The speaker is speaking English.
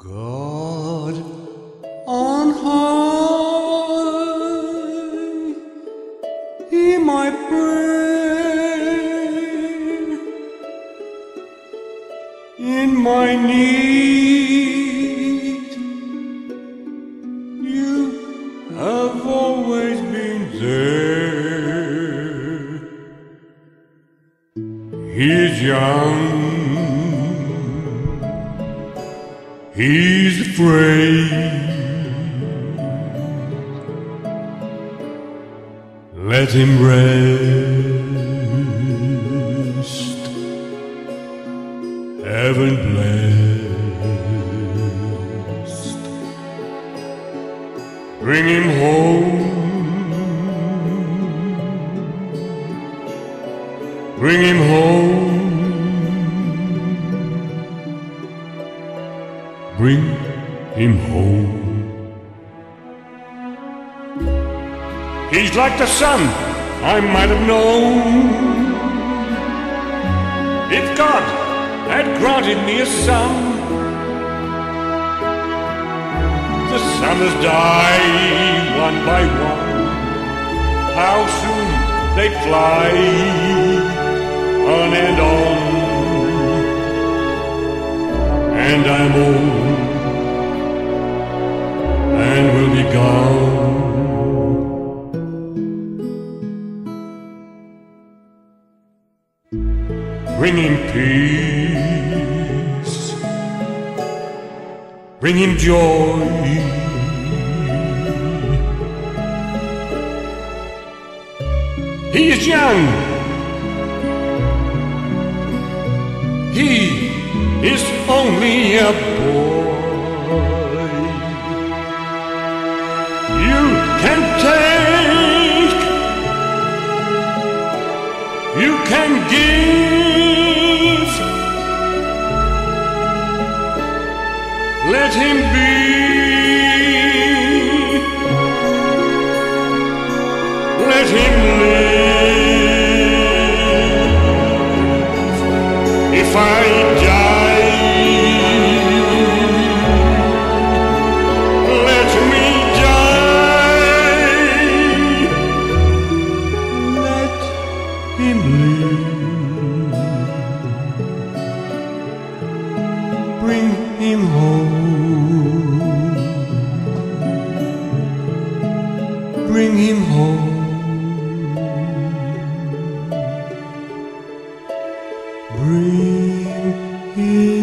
God on high, hear my prayer. In my need, you have always been there. He's young, he's afraid. Let him rest, heaven blessed. Bring him home, bring him home. Bring him home. He's like the sun I might have known if God had granted me a son. The summers die one by one. How soon they fly on and on. And I'm old and will be gone. Bring him peace, bring him joy. He is young, he is only a boy. You can take, you can give. Let him be. Let him live. If I die, let me die. Let him live. Bring him home. Bring him home. Bring him